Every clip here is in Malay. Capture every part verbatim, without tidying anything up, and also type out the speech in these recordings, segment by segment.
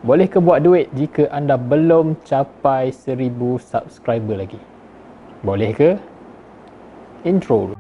Boleh ke buat duit jika anda belum capai seribu subscriber lagi? Boleh ke? Intro.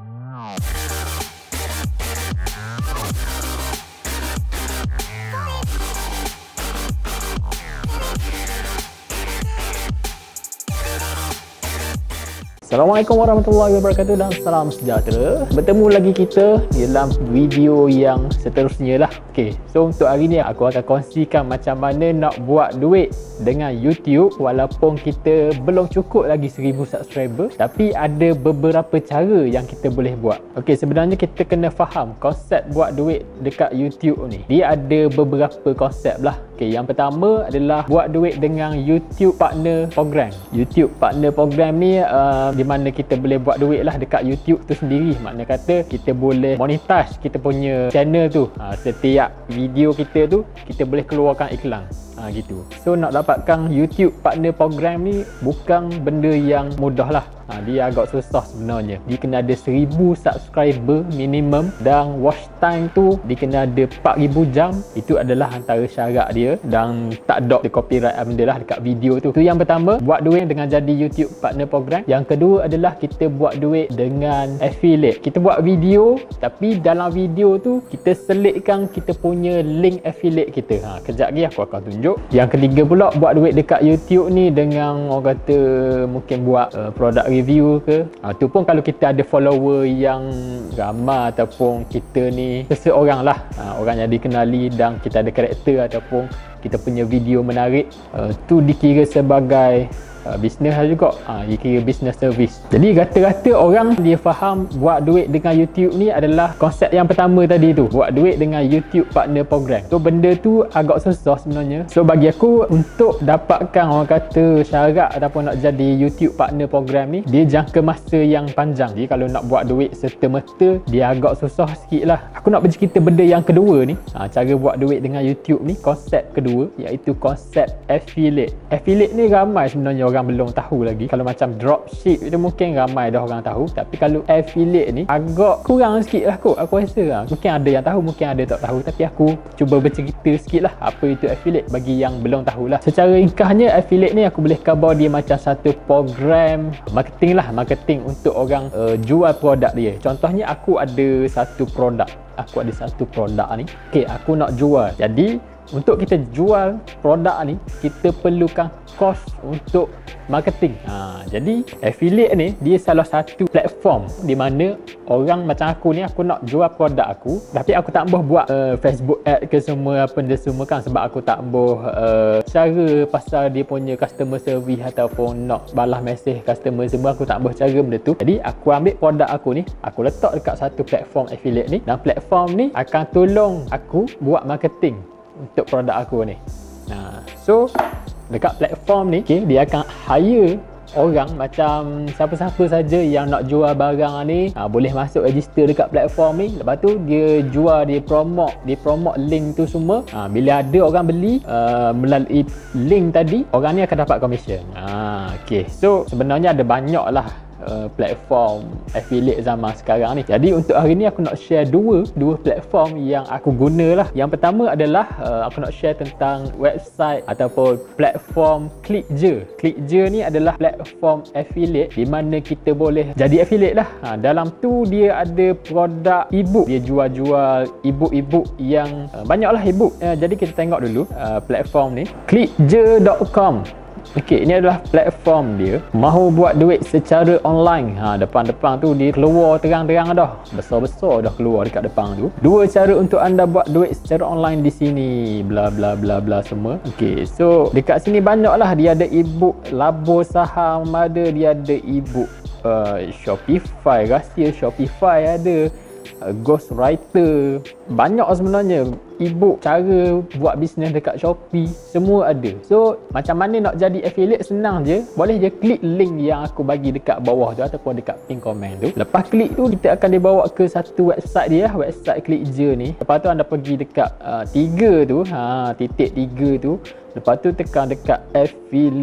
Assalamualaikum warahmatullahi wabarakatuh dan salam sejahtera. Bertemu lagi kita dalam video yang seterusnya lah. Okay, so untuk hari ni aku akan kongsikan macam mana nak buat duit dengan YouTube walaupun kita belum cukup lagi seribu subscriber, tapi ada beberapa cara yang kita boleh buat. Okay, sebenarnya kita kena faham konsep buat duit dekat YouTube ni. Dia ada beberapa konsep lah. Okay, yang pertama adalah buat duit dengan YouTube Partner Program. YouTube Partner Program ni uh, di mana kita boleh buat duit lah dekat YouTube tu sendiri. Makna kata kita boleh monetize kita punya channel tu. Ha, setiap video kita tu kita boleh keluarkan iklan. Ha, gitu. So nak dapatkan YouTube Partner Program ni bukan benda yang mudah lah. Ha, dia agak susah sebenarnya. Dia kena ada seribu subscriber minimum dan watch time tu dia kena ada empat ribu jam. Itu adalah antara syarat dia dan tak ada copyright benda lah dekat video tu. Tu yang pertama, buat duit dengan jadi YouTube Partner Program. Yang kedua adalah kita buat duit dengan affiliate. Kita buat video tapi dalam video tu kita selitkan kita punya link affiliate kita. Ha, kejap lagi aku akan tunjuk. Yang ketiga pula, buat duit dekat YouTube ni dengan orang kata mungkin buat uh, product review ke. Ha, tu pun kalau kita ada follower yang ramai ataupun kita ni seseorang lah, ha, orang yang dikenali dan kita ada karakter ataupun kita punya video menarik, uh, tu dikira sebagai Uh, bisnes juga. Ha, dia kira business service. Jadi rata-rata orang dia faham buat duit dengan YouTube ni adalah konsep yang pertama tadi tu, buat duit dengan YouTube Partner Program. So benda tu agak susah sebenarnya. So bagi aku untuk dapatkan orang kata syarat ataupun nak jadi YouTube Partner Program ni, dia jangka masa yang panjang. Jadi kalau nak buat duit serta-merta dia agak susah sikit lah. Aku nak bercerita benda yang kedua ni, ha, cara buat duit dengan YouTube ni, konsep kedua iaitu konsep affiliate. Affiliate ni ramai sebenarnya orang belum tahu lagi. Kalau macam dropship itu mungkin ramai dah orang tahu, tapi kalau affiliate ni agak kurang sikit lah kot aku rasa lah. Mungkin ada yang tahu, mungkin ada tak tahu, tapi aku cuba bercerita sikit lah apa itu affiliate bagi yang belum tahu lah. Secara ringkasnya affiliate ni aku boleh khabar dia macam satu program marketing lah, marketing untuk orang uh, jual produk dia. Contohnya aku ada satu produk aku ada satu produk ni, okay, aku nak jual. Jadi untuk kita jual produk ni kita perlukan kos untuk marketing. Ha, jadi affiliate ni dia salah satu platform di mana orang macam aku ni, aku nak jual produk aku tapi aku tak boleh buat uh, Facebook ad ke semua apa benda semua kan, sebab aku tak boleh uh, cara pasal dia punya customer service ataupun nak balas mesej customer semua, aku tak boleh cara benda tu. Jadi aku ambil produk aku ni, aku letak dekat satu platform affiliate ni, dan platform ni akan tolong aku buat marketing untuk produk aku ni. Nah, so dekat platform ni, okay, dia akan hire orang macam siapa-siapa saja yang nak jual barang ni, ha, boleh masuk register dekat platform ni. Lepas tu dia jual, dia promote, dia promote link tu semua. Ha, bila ada orang beli uh, melalui link tadi, orang ni akan dapat commission. Ha, okay, so sebenarnya ada banyak lah Uh, platform affiliate zaman sekarang ni. Jadi untuk hari ni aku nak share dua dua platform yang aku guna lah. Yang pertama adalah uh, aku nak share tentang website ataupun platform Klikjer. Klikjer ni adalah platform affiliate di mana kita boleh jadi affiliate lah. Ha, dalam tu dia ada produk ebook, dia jual-jual ebook-ebook yang uh, banyaklah ebook. Uh, jadi kita tengok dulu uh, platform ni, klikjer dot com. Okey, ini adalah platform dia. Mahu buat duit secara online. Ha, depan-depan tu dia keluar terang-terang dah. Besar-besar dah keluar dekat depan tu. Dua cara untuk anda buat duit secara online di sini. Bla bla bla bla semua. Okey, so dekat sini banyaklah dia ada ebook labur saham, ada dia ada ebook uh, Shopify, rahsia Shopify ada. Uh, ghostwriter, banyak sebenarnya ebook cara buat bisnes dekat Shopee, semua ada. So macam mana nak jadi affiliate, senang je. Boleh je klik link yang aku bagi dekat bawah tu ataupun dekat pin komen tu. Lepas klik tu kita akan dibawa ke satu website dia, website Klikjer ni. Lepas tu anda pergi dekat uh, tiga tu, ha, titik tiga tu. Lepas tu tekan dekat affiliate.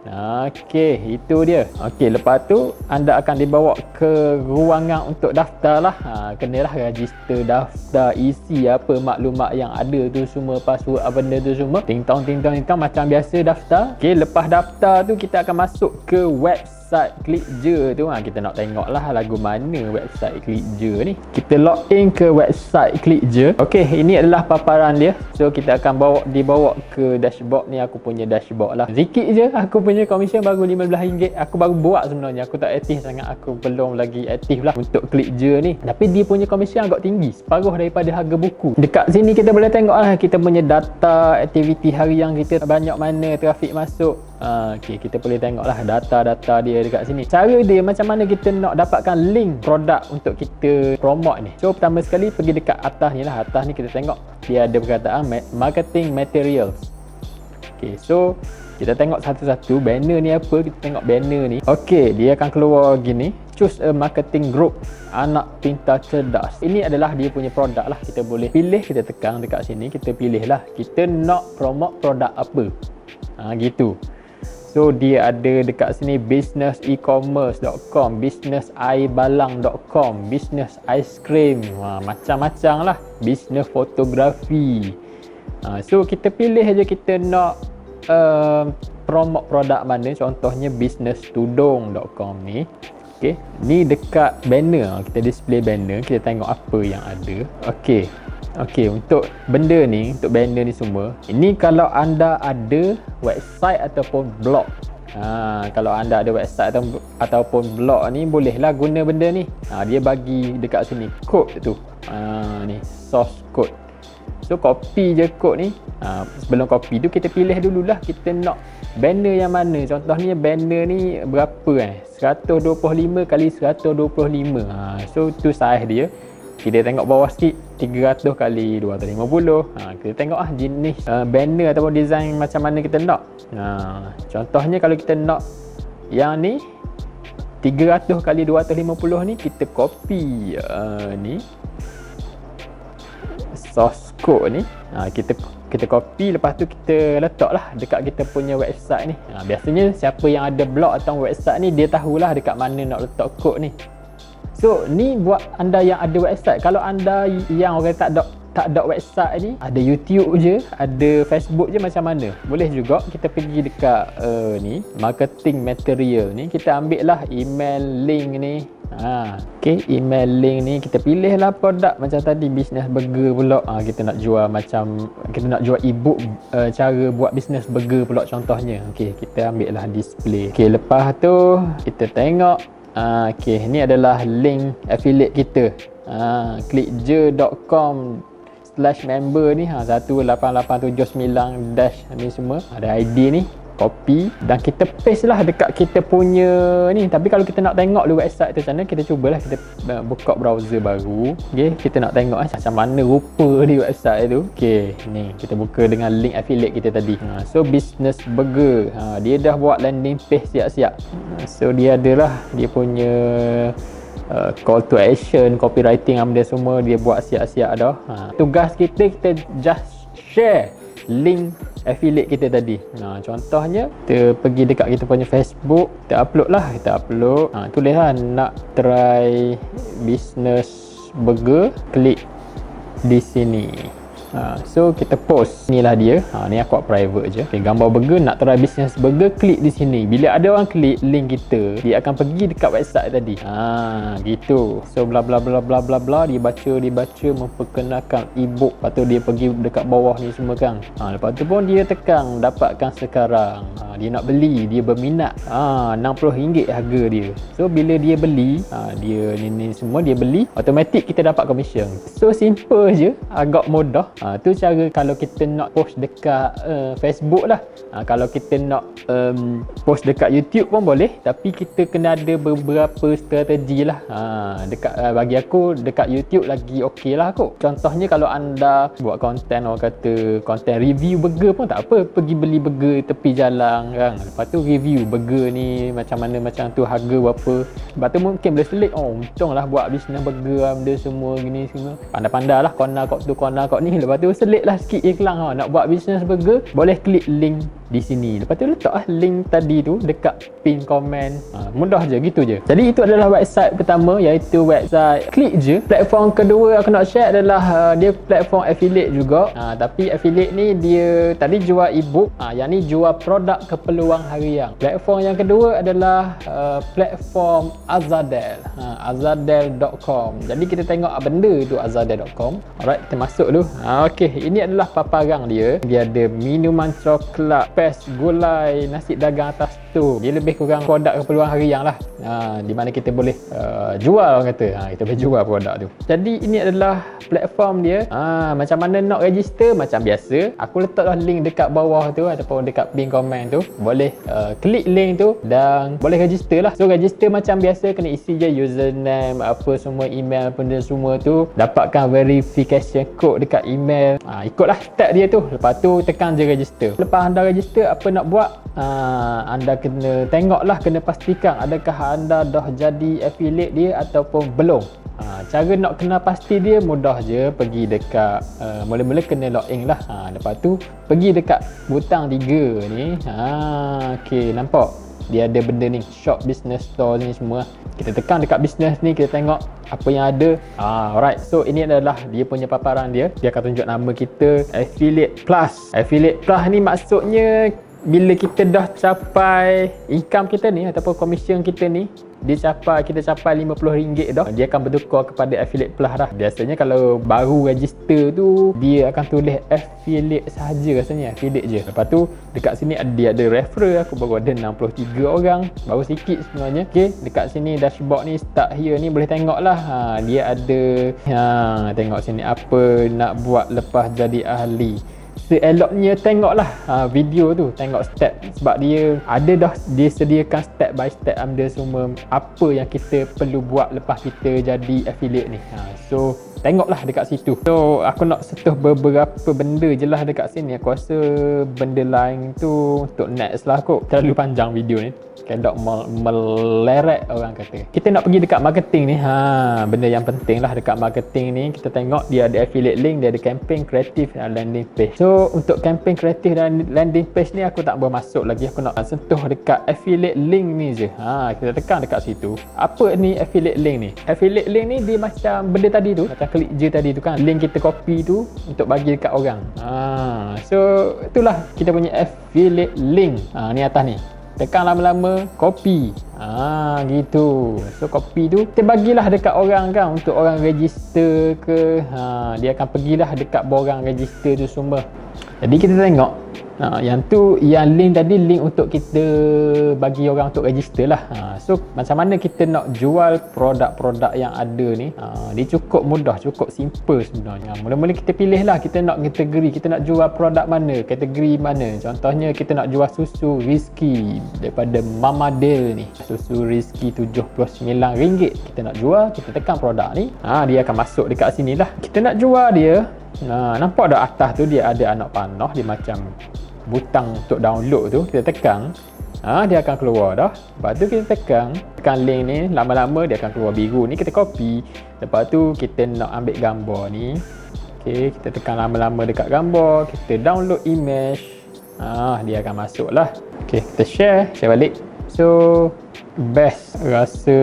Okey, itu dia. Okey, lepas tu anda akan dibawa ke ruangan untuk daftar lah. Ha, kenalah register daftar, isi apa maklumat yang ada tu semua, password apa benda tu semua. Ting tong ting tong ting tong macam biasa daftar. Okey, lepas daftar tu kita akan masuk ke website Klikjer tu. Ha, kita nak tengok lah lagu mana website Klikjer ni. Kita log in ke website Klikjer. Okey, ini adalah paparan dia. So kita akan bawa dibawa ke dashboard ni. Aku punya dashboard lah. Sikit je aku punya komisen baru lima belas ringgit. Aku baru buat sebenarnya. Aku tak aktif sangat. Aku belum lagi aktif lah untuk Klikjer ni. Tapi dia punya komisen agak tinggi, separuh daripada harga buku. Dekat sini kita boleh tengok lah kita punya data aktiviti harian kita, banyak mana trafik masuk. Uh, okay, kita boleh tengok lah data-data dia dekat sini. Cara dia macam mana kita nak dapatkan link produk untuk kita promote ni. So pertama sekali pergi dekat atas ni lah. Atas ni kita tengok dia ada perkataan marketing materials. Okay, so kita tengok satu-satu banner ni apa. Kita tengok banner ni. Okay, dia akan keluar gini. Choose a marketing group, anak pintar cerdas. Ini adalah dia punya produk lah. Kita boleh pilih, kita tekan dekat sini, kita pilih lah kita nak promote produk apa. Ha, gitu. So dia ada dekat sini business e-commerce dot com, business air balang dot com, business ice cream, ha, macam-macam lah, business fotografi. Ha, so kita pilih aja kita nak uh, promote produk mana. Contohnya business tudung dot com ni. Okay, ni dekat banner, kita display banner, kita tengok apa yang ada. Okay. Okey, untuk benda ni, untuk banner ni semua, ini kalau anda ada website ataupun blog. Ha, kalau anda ada website atau, ataupun blog ni, bolehlah guna benda ni. Ha, dia bagi dekat sini kod tu. Ha, ni source code. So copy je kod ni. Ha, sebelum copy tu kita pilih dululah kita nak banner yang mana. Contohnya banner ni berapa eh? seratus dua puluh lima kali seratus dua puluh lima. Ha, so tu size dia. Kita tengok bawah sikit tiga ratus kali dua ratus lima puluh. Ha, kita tengok ah jenis uh, banner ataupun design macam mana kita nak. Ha, contohnya kalau kita nak yang ni tiga ratus kali dua ratus lima puluh ni, kita copy uh, ni source code ni. Ha, kita kita copy, lepas tu kita letaklah dekat kita punya website ni. Ha, biasanya siapa yang ada blog atau website ni dia tahulah dekat mana nak letak kod ni. So ni buat anda yang ada website. Kalau anda yang orang tak ada tak ada website ni, ada YouTube je, ada Facebook je, macam mana? Boleh juga kita pergi dekat uh, ni marketing material ni, kita ambil lah email link ni. Ha, okey, email link ni kita pilih lah produk macam tadi business burger pula. Ha, kita nak jual macam kita nak jual ebook uh, cara buat business burger pula contohnya. Okey, kita ambil lah display. Okey, lepas tu kita tengok. Uh, okay, ni adalah link affiliate kita. Uh, klikjer dot com slash member ni, ha, satu lapan lapan tujuh sembilan dash ni semua. Ada I D ni, copy dan kita paste lah dekat kita punya ni. Tapi kalau kita nak tengok dulu website tu macam mana, kita cubalah kita buka browser baru. Okay, kita nak tengok eh, macam mana rupa di website tu. Okay, ni kita buka dengan link affiliate kita tadi. Ha, so business burger, ha, dia dah buat landing page siap-siap. Ha, so dia adalah dia punya uh, call to action, copywriting benda semua dia buat siap-siap dah. Ha, tugas kita kita just share link affiliate kita tadi. Nah, contohnya kita pergi dekat kita punya Facebook, kita upload lah, kita upload. Ha, tulis lah nak try business burger, klik di sini. Ha, so kita post. Inilah dia. Ha, ni aku buat private je. Okay, gambar burger, nak try business burger, klik di sini. Bila ada orang klik link kita, dia akan pergi dekat website tadi. Ha, gitu. So bla bla bla bla bla bla, dia baca, dia baca memperkenalkan ebook. Lepas tu dia pergi dekat bawah ni semua kan. Ha, lepas tu pun dia tekan dapatkan sekarang. Ha, dia nak beli, dia berminat. Ha, enam puluh ringgit harga dia. So bila dia beli, ha, dia ni, ni semua dia beli, automatik kita dapat commission. So simple je, agak mudah. Ha, tu cara kalau kita nak post dekat uh, Facebook lah. Ha, kalau kita nak um, post dekat YouTube pun boleh, tapi kita kena ada beberapa strategi lah. Ha, dekat uh, bagi aku dekat YouTube lagi okey lah kot. Contohnya kalau anda buat konten, orang kata konten review burger pun tak apa, pergi beli burger tepi jalan kan. Lepas tu review burger ni macam mana, macam tu harga berapa. Lepas tu mungkin boleh selit, oh untung lah buat bisnes burger benda semua gini semua. Pandai-pandai lah corner kot tu corner kot ni. Lepas tu selit lah sikit iklan. Ha, nak buat bisnes burger, boleh klik link di sini. Lepas tu letaklah link tadi tu dekat pin komen. Ha, mudah je, gitu je. Jadi itu adalah website pertama, iaitu website Klikjer. Platform kedua aku nak share adalah uh, dia platform affiliate juga. Ha, tapi affiliate ni dia tadi jual ebook, ha, yang ni jual produk keperluan harian. Platform yang kedua adalah uh, platform Azadel. Ha, azadel dot com. Jadi kita tengok benda tu azadel dot com. Alright, kita masuk dulu. Ha, okey, ini adalah paparan dia. Dia ada minuman coklat, pes, gulai, nasi dagang atas tu. Dia lebih kurang produk keperluan harian lah. Ha, di mana kita boleh uh, jual, orang kata. Ha, kita boleh jual produk tu. Jadi ini adalah platform dia. Ha, macam mana nak register? Macam biasa, aku letaklah link dekat bawah tu ataupun dekat pin komen tu. Boleh uh, klik link tu dan boleh register lah. So register macam biasa, kena isi je username, apa semua, email, benda semua tu. Dapatkan verification code dekat email. Ha, ikutlah step dia tu. Lepas tu tekan je register. Lepas anda register, apa nak buat? Ha, anda kena tengoklah, kena pastikan adakah anda dah jadi affiliate dia ataupun belum. Ha, cara nak kenal pasti dia mudah je. Pergi dekat uh, mula-mula kena login lah. Ha, lepas tu pergi dekat butang tiga ni. Ha, okey, nampak dia ada benda ni, shop business store ni semua. Kita tekan dekat business ni, kita tengok apa yang ada. Ah, alright, so ini adalah dia punya paparan dia. Dia akan tunjuk nama kita, affiliate plus. Affiliate plus ni maksudnya bila kita dah capai income kita ni ataupun commission kita ni, dia capai, kita capai lima puluh ringgit dah, dia akan bertukar kepada affiliate plus dah. Biasanya kalau baru register tu, dia akan tulis affiliate sahaja, rasanya affiliate je. Lepas tu dekat sini dia ada referral, aku baru ada enam puluh tiga orang, baru sikit sebenarnya. Okey, dekat sini dashboard ni, start here ni boleh tengok lah. Ha, dia ada, ha, tengok sini apa nak buat lepas jadi ahli. Seeloknya tengoklah ha, video tu, tengok step, sebab dia ada dah dia sediakan step by step anda semua apa yang kita perlu buat lepas kita jadi affiliate ni. Ha, so tengoklah dekat situ. So aku nak sentuh beberapa benda je lah dekat sini. Aku rasa benda lain tu untuk next lah kot. Terlalu panjang video ni, kedok meleret orang kata. Kita nak pergi dekat marketing ni. Ha, benda yang penting lah dekat marketing ni, kita tengok dia ada affiliate link, dia ada campaign kreatif dan landing page. So untuk campaign kreatif dan landing page ni aku tak bermasuk lagi. Aku nak sentuh dekat affiliate link ni je. Ha, kita tekan dekat situ. Apa ni affiliate link ni? Affiliate link ni dia macam benda tadi tu, macam klik je tadi tu kan. Link kita copy tu untuk bagi dekat orang. Ha, so itulah kita punya affiliate link. Ha, ni atas ni. Tekan lama-lama, copy. Ah, gitu. So copy tu kita bagilah dekat orang kan, untuk orang register ke. Ha, dia akan pergilah dekat borang register tu semua. Jadi kita tengok ha, yang tu, yang link tadi link untuk kita bagi orang untuk register lah. Ha, so macam mana kita nak jual produk-produk yang ada ni, ha, dia cukup mudah, cukup simple sebenarnya. Mula-mula kita pilih lah, kita nak kategori, kita nak jual produk mana, kategori mana. Contohnya kita nak jual susu Rizky daripada Mama Del ni, susu Rizky tujuh puluh sembilan ringgit kita nak jual. Kita tekan produk ni, ha, dia akan masuk dekat sini lah. Kita nak jual dia. Ha, nampak dah atas tu dia ada anak panah, dia macam butang untuk download tu. Kita tekan, ha, dia akan keluar dah. Lepas tu kita tekan tekan link ni, lama-lama dia akan keluar biru ni. Kita copy. Lepas tu kita nak ambil gambar ni. Okey, kita tekan lama-lama dekat gambar, kita download image. Ha, dia akan masuk lah. Okey, kita share, share balik. So best rasa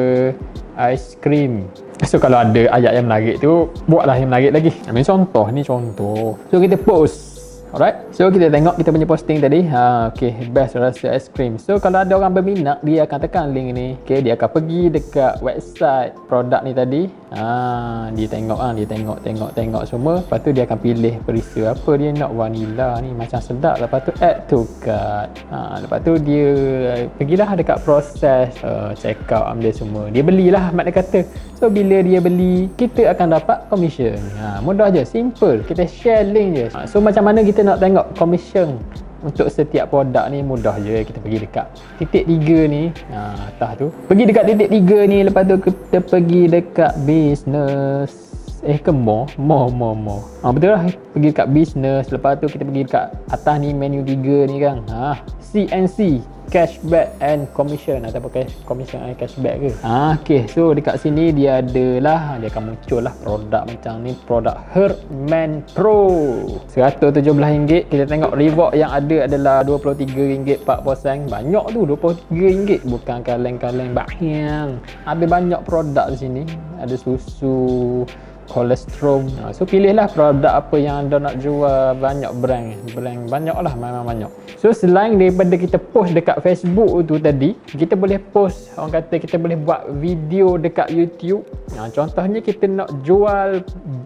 aiskrim. So kalau ada ayat yang menarik tu, buatlah yang menarik lagi. Ambil contoh, ni contoh. So kita post. Alright, so kita tengok kita punya posting tadi. Ha, okay, best rasa aiskrim. So kalau ada orang berminat, dia akan tekan link ni. Okay, dia akan pergi dekat website produk ni tadi. Ha, dia tengok ah, dia tengok, tengok, tengok semua. Lepas tu dia akan pilih perisa apa dia nak, vanilla ni macam sedap. Lepas tu add to cart. Ha, lepas tu dia pergilah dekat proses uh, check out, ambil semua. Dia belilah, mak dia kata. So bila dia beli, kita akan dapat commission. Ha, mudah je, simple. Kita share link je. Ha, so macam mana kita nak tengok commission untuk setiap produk ni? Mudah je, kita pergi dekat titik tiga ni, ha, atas tu. Pergi dekat titik tiga ni, lepas tu kita pergi dekat business. Eh ke more? More, more, more. Ha, betul lah. Pergi dekat business. Lepas tu kita pergi dekat atas ni, menu tiga ni kan. Ha, C and C. Cashback and commission. Atau pakai commission and cashback ke. Ha, okay. So dekat sini dia ada lah. Dia akan muncul lah produk macam ni. Produk Herman Pro. seratus tujuh belas ringgit. Kita tengok reward yang ada adalah dua puluh tiga ringgit empat puluh sen. Banyak tu, dua puluh tiga ringgit. Bukan kaleng-kaleng bahyang. Ada banyak produk di sini. Ada susu, kolesterol. So pilihlah produk apa yang anda nak jual. Banyak brand. Brand banyak lah, memang banyak. So selain daripada kita post dekat Facebook tu tadi, kita boleh post, orang kata kita boleh buat video dekat YouTube. Nah, contohnya kita nak jual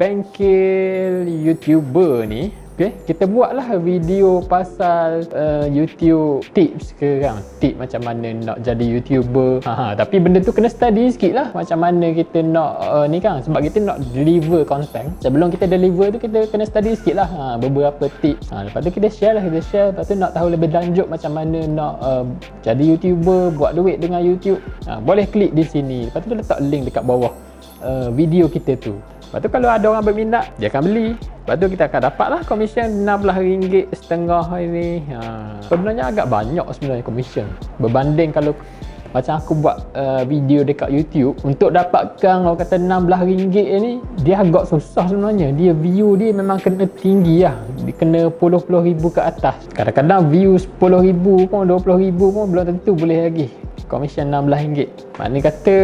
bengkel YouTuber ni. Okay, kita buatlah video pasal uh, YouTube tips ke kan. Tip macam mana nak jadi YouTuber. Ha, ha, tapi benda tu kena study sikit lah. Macam mana kita nak uh, ni kan. Sebab kita nak deliver content. Sebelum kita deliver tu kita kena study sikit lah. Ha, beberapa tips. Ha, lepas tu kita share lah. Kita share. Lepas tu nak tahu lebih lanjut macam mana nak uh, jadi YouTuber. Buat duit dengan YouTube. Ha, boleh klik di sini. Lepas tu dia letak link dekat bawah uh, video kita tu. Lepas tu kalau ada orang berminat, dia akan beli. Lepas tu kita akan dapat lah komisen enam belas ringgit setengah ini. Ha. Sebenarnya agak banyak sebenarnya komisen. Berbanding kalau macam aku buat uh, video dekat YouTube, untuk dapatkan orang kata enam belas ringgit ni, dia agak susah sebenarnya. Dia view dia memang kena tinggi lah. Dia kena puluh puluh ribu ke atas. Kadang-kadang view sepuluh ribu pun, dua puluh ribu pun belum tentu boleh lagi. Komisen enam belas ringgit. Maknanya kata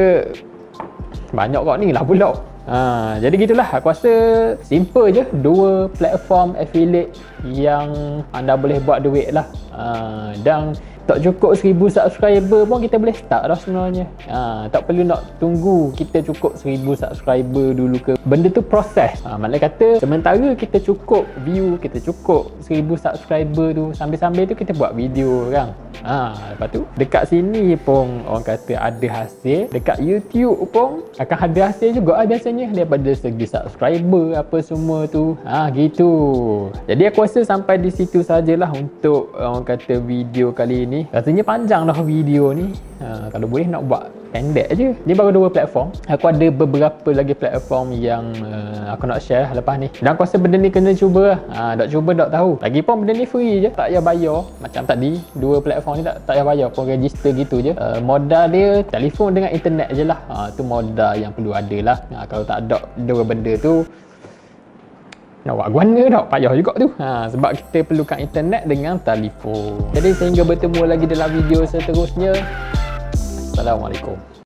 banyak kok ni lah pula. Ha, jadi gitulah, aku rasa simple je. Dua platform affiliate yang anda boleh buat duit lah. Ha, dan tak cukup seribu subscriber pun kita boleh start dah sebenarnya. Ha, tak perlu nak tunggu kita cukup seribu subscriber dulu ke. Benda tu proses. Ha, maknanya kata sementara kita cukup view, kita cukup seribu subscriber tu, sambil-sambil tu kita buat video kan. Ha, lepas tu dekat sini pun orang kata ada hasil. Dekat YouTube pun akan ada hasil juga lah biasanya, daripada segi subscriber apa semua tu. Ha, gitu. Jadi aku rasa sampai di situ sajalah untuk orang kata video kali ini. Ni rasanya panjang dah video ni. Ha, kalau boleh nak buat pendek je. Ni baru dua platform. Aku ada beberapa lagi platform yang uh, aku nak share lepas ni. Dan aku rasa benda ni kena cuba lah. Ha, tak cuba tak tahu. Lagipun benda ni free je. Tak payah bayar. Macam tadi, dua platform ni tak, tak payah bayar pun, register gitu je. Uh, modal dia telefon dengan internet je lah. Ha, tu modal yang perlu ada lah. Ha, kalau tak ada dua benda tu, nak buat guna tak? Payah juga tu. Ha, sebab kita perlukan internet dengan telefon. Jadi sehingga bertemu lagi dalam video seterusnya. Assalamualaikum.